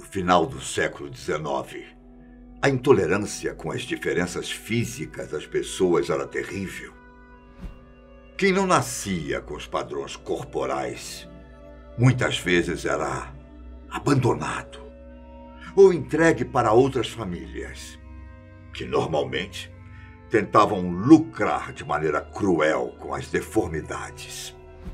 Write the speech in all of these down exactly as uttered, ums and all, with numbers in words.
final do século dezenove, a intolerância com as diferenças físicas das pessoas era terrível. Quem não nascia com os padrões corporais, muitas vezes era abandonado ou entregue para outras famílias, que normalmente tentavam lucrar de maneira cruel com as deformidades.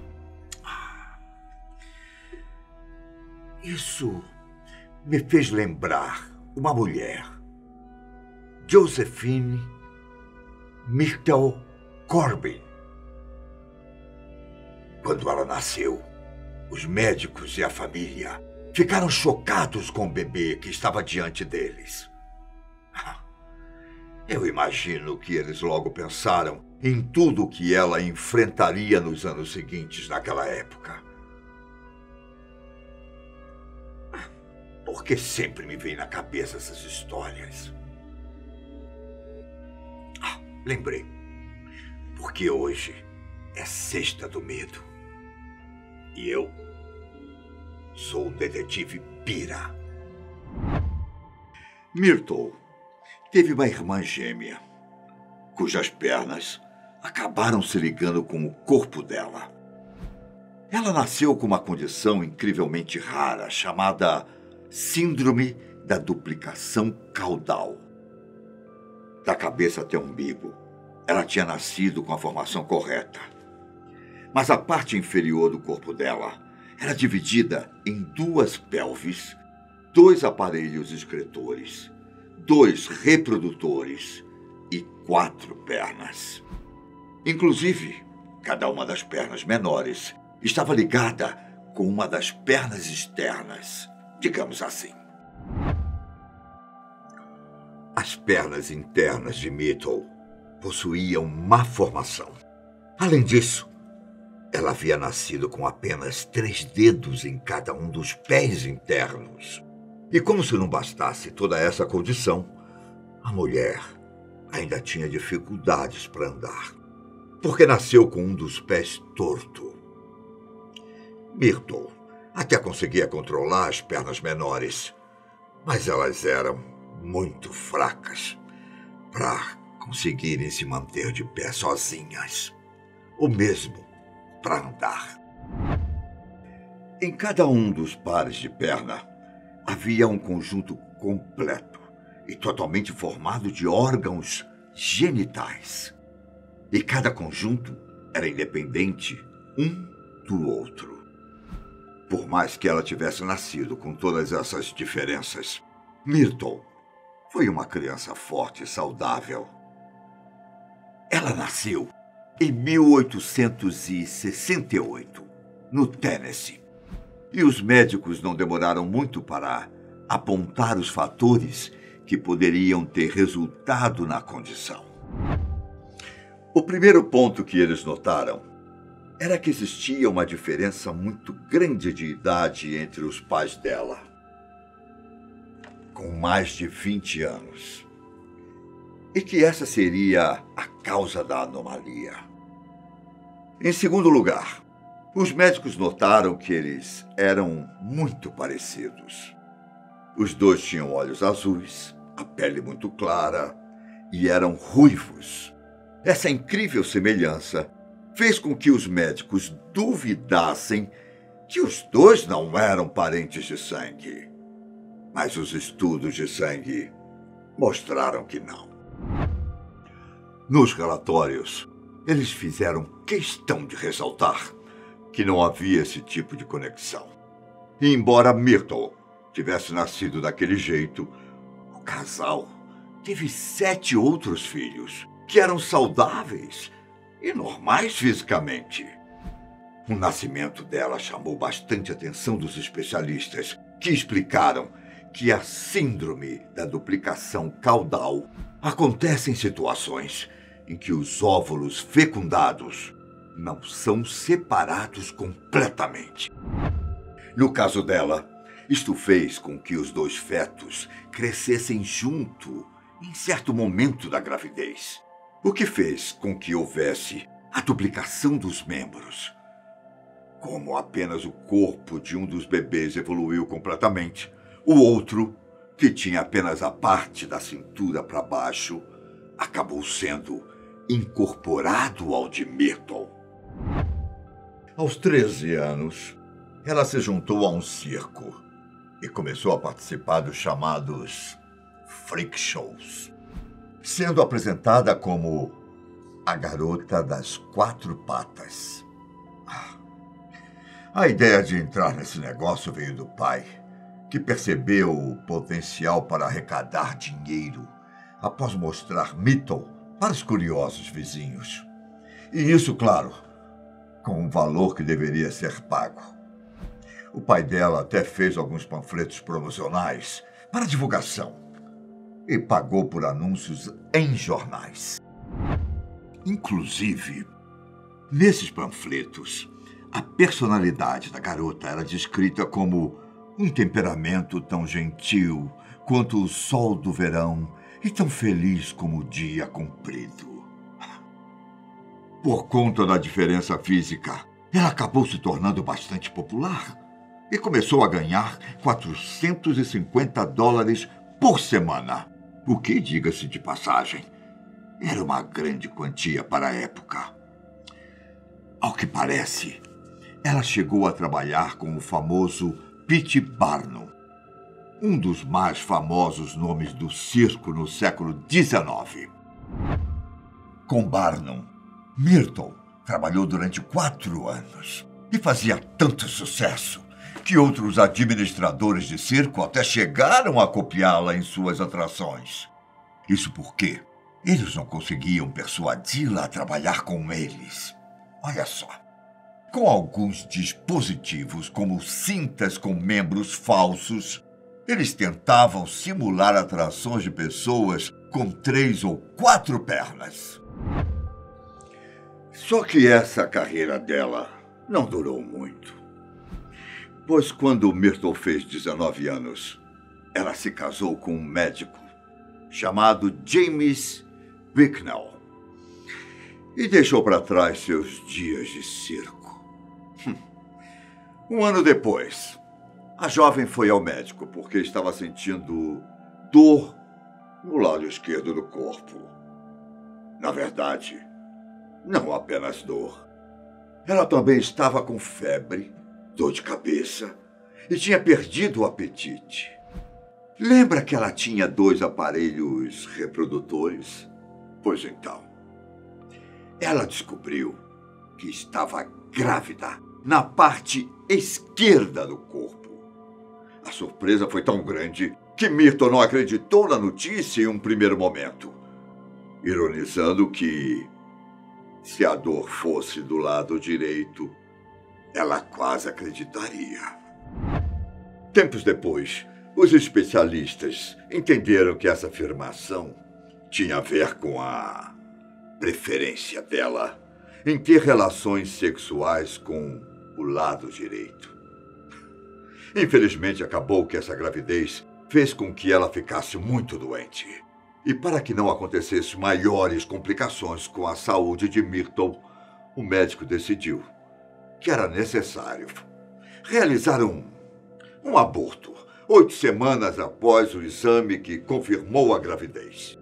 Isso me fez lembrar uma mulher, Josephine Myrtle Corbin. Quando ela nasceu, os médicos e a família ficaram chocados com o bebê que estava diante deles. Eu imagino que eles logo pensaram em tudo o que ela enfrentaria nos anos seguintes naquela época. Porque sempre me vem na cabeça essas histórias. Ah, lembrei. Porque hoje é Sexta do Medo. E eu sou o detetive Pira. Myrtle teve uma irmã gêmea, cujas pernas acabaram se ligando com o corpo dela. Ela nasceu com uma condição incrivelmente rara, chamada Síndrome da Duplicação Caudal. Da cabeça até o umbigo, ela tinha nascido com a formação correta. Mas a parte inferior do corpo dela era dividida em duas pelvis, dois aparelhos excretores, dois reprodutores e quatro pernas. Inclusive, cada uma das pernas menores estava ligada com uma das pernas externas, digamos assim. As pernas internas de Myrtle possuíam má formação. Além disso, ela havia nascido com apenas três dedos em cada um dos pés internos. E como se não bastasse toda essa condição, a mulher ainda tinha dificuldades para andar, porque nasceu com um dos pés torto. Myrtle até conseguia controlar as pernas menores, mas elas eram muito fracas para conseguirem se manter de pé sozinhas, ou mesmo para andar. Em cada um dos pares de perna havia um conjunto completo e totalmente formado de órgãos genitais. E cada conjunto era independente um do outro. Por mais que ela tivesse nascido com todas essas diferenças, Myrtle foi uma criança forte e saudável. Ela nasceu em mil oitocentos e sessenta e oito, no Tennessee. E os médicos não demoraram muito para apontar os fatores que poderiam ter resultado na condição. O primeiro ponto que eles notaram era que existia uma diferença muito grande de idade entre os pais dela, com mais de vinte anos, e que essa seria a causa da anomalia. Em segundo lugar, os médicos notaram que eles eram muito parecidos. Os dois tinham olhos azuis, a pele muito clara e eram ruivos. Essa incrível semelhança fez com que os médicos duvidassem que os dois não eram parentes de sangue. Mas os estudos de sangue mostraram que não. Nos relatórios, eles fizeram questão de ressaltar que não havia esse tipo de conexão. E embora Myrtle tivesse nascido daquele jeito, o casal teve sete outros filhos que eram saudáveis e normais fisicamente. O nascimento dela chamou bastante atenção dos especialistas, que explicaram que a síndrome da duplicação caudal acontece em situações em que os óvulos fecundados não são separados completamente. No caso dela, isto fez com que os dois fetos crescessem junto em certo momento da gravidez, o que fez com que houvesse a duplicação dos membros. Como apenas o corpo de um dos bebês evoluiu completamente, O outro, que tinha apenas a parte da cintura para baixo, acabou sendo incorporado ao de Myrtle. Aos treze anos, ela se juntou a um circo e começou a participar dos chamados freak shows, sendo apresentada como a garota das quatro patas. A ideia de entrar nesse negócio veio do pai, que percebeu o potencial para arrecadar dinheiro após mostrar Myrtle para os curiosos vizinhos. E isso, claro, com um valor que deveria ser pago. O pai dela até fez alguns panfletos promocionais para divulgação e pagou por anúncios em jornais. Inclusive, nesses panfletos, a personalidade da garota era descrita como um temperamento tão gentil quanto o sol do verão e tão feliz como o dia comprido. Por conta da diferença física, ela acabou se tornando bastante popular e começou a ganhar quatrocentos e cinquenta dólares por semana, o que, diga-se de passagem, era uma grande quantia para a época. Ao que parece, ela chegou a trabalhar com o famoso P. Barnum, um dos mais famosos nomes do circo no século dezenove. Com Barnum, Myrtle trabalhou durante quatro anos e fazia tanto sucesso que outros administradores de circo até chegaram a copiá-la em suas atrações. Isso porque eles não conseguiam persuadi-la a trabalhar com eles. Olha só. Com alguns dispositivos, como cintas com membros falsos, eles tentavam simular atrações de pessoas com três ou quatro pernas. Só que essa carreira dela não durou muito. Pois quando Myrtle fez dezenove anos, ela se casou com um médico chamado James Bicknell e deixou para trás seus dias de circo. Um ano depois, a jovem foi ao médico porque estava sentindo dor no lado esquerdo do corpo. Na verdade, não apenas dor. Ela também estava com febre, dor de cabeça e tinha perdido o apetite. Lembra que ela tinha dois aparelhos reprodutores? Pois então, ela descobriu que estava grávida na parte esquerda do corpo. A surpresa foi tão grande que Myrtle não acreditou na notícia em um primeiro momento, ironizando que, se a dor fosse do lado direito, ela quase acreditaria. Tempos depois, os especialistas entenderam que essa afirmação tinha a ver com a preferência dela em ter relações sexuais com o lado direito. Infelizmente, acabou que essa gravidez fez com que ela ficasse muito doente. E para que não acontecessem maiores complicações com a saúde de Myrtle, o médico decidiu que era necessário realizar um, um aborto, oito semanas após o exame que confirmou a gravidez.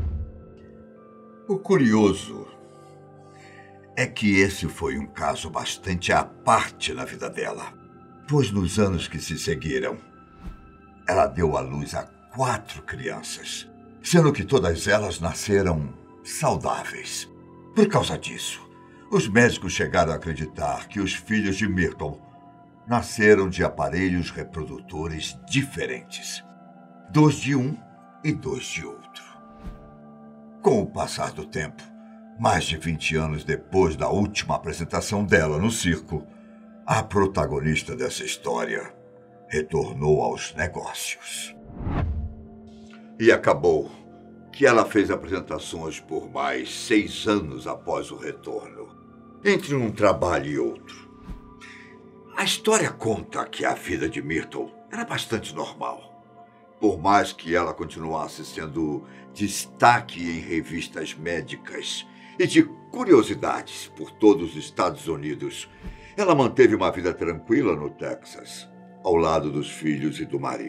O curioso é que esse foi um caso bastante à parte na vida dela, pois nos anos que se seguiram, ela deu à luz a quatro crianças, sendo que todas elas nasceram saudáveis. Por causa disso, os médicos chegaram a acreditar que os filhos de Myrtle nasceram de aparelhos reprodutores diferentes, dois de um e dois de outro. Com o passar do tempo, mais de vinte anos depois da última apresentação dela no circo, a protagonista dessa história retornou aos negócios. E acabou que ela fez apresentações por mais seis anos após o retorno, entre um trabalho e outro. A história conta que a vida de Myrtle era bastante normal, por mais que ela continuasse sendo destaque em revistas médicas e de curiosidades por todos os Estados Unidos. Ela manteve uma vida tranquila no Texas, ao lado dos filhos e do marido.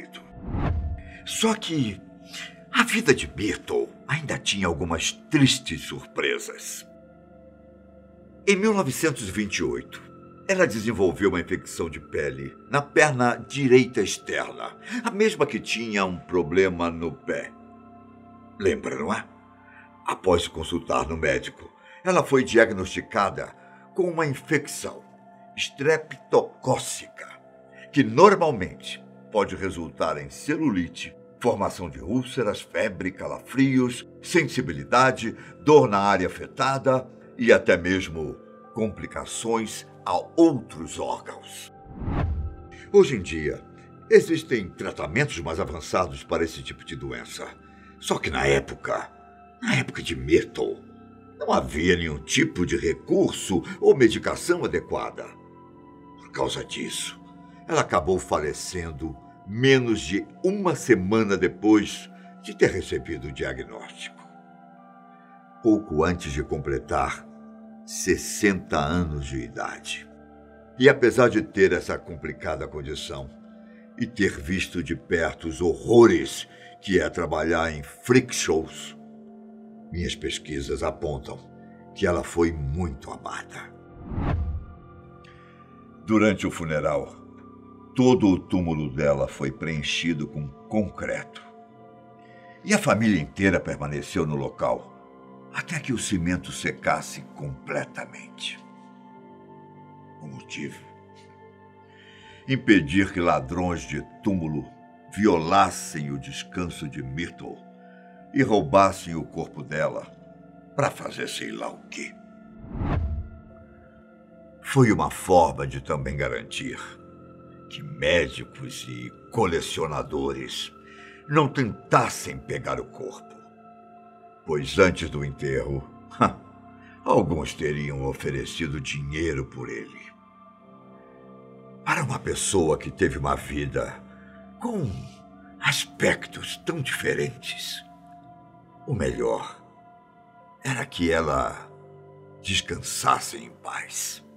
Só que a vida de Myrtle ainda tinha algumas tristes surpresas. Em mil novecentos e vinte e oito, ela desenvolveu uma infecção de pele na perna direita externa, a mesma que tinha um problema no pé. Lembra, não é? Após consultar no médico, ela foi diagnosticada com uma infecção estreptocócica, que normalmente pode resultar em celulite, formação de úlceras, febre, calafrios, sensibilidade, dor na área afetada e até mesmo complicações a outros órgãos. Hoje em dia, existem tratamentos mais avançados para esse tipo de doença. Só que na época, na época de Myrtle, não havia nenhum tipo de recurso ou medicação adequada. Por causa disso, ela acabou falecendo menos de uma semana depois de ter recebido o diagnóstico. Pouco antes de completar sessenta anos de idade. E apesar de ter essa complicada condição e ter visto de perto os horrores que é trabalhar em freak shows, minhas pesquisas apontam que ela foi muito amada. Durante o funeral, todo o túmulo dela foi preenchido com concreto. E a família inteira permaneceu no local até que o cimento secasse completamente. O motivo? Impedir que ladrões de túmulo violassem o descanso de Myrtle e roubassem o corpo dela para fazer sei lá o quê. Foi uma forma de também garantir que médicos e colecionadores não tentassem pegar o corpo, pois antes do enterro, alguns teriam oferecido dinheiro por ele. Para uma pessoa que teve uma vida com aspectos tão diferentes, o melhor era que ela descansasse em paz.